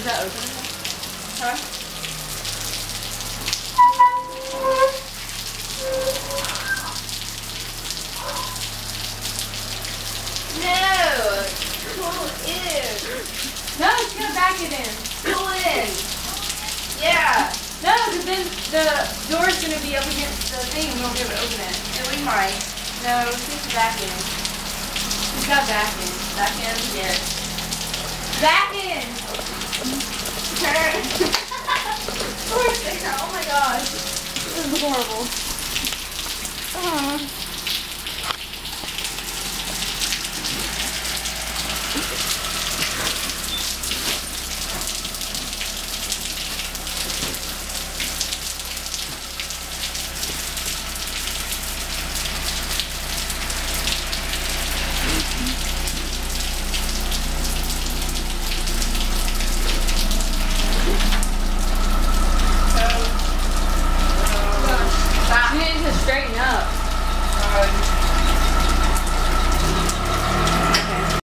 that open? Huh? No! Pull in! No, just gonna back it in. Pull in! Yeah! No, because then the door's gonna be up against the thing and we won't be able to open it. And we might. No, it's just back in. Just got back in. Back in? Yes. Back in! Turn! Oh my gosh. This is horrible.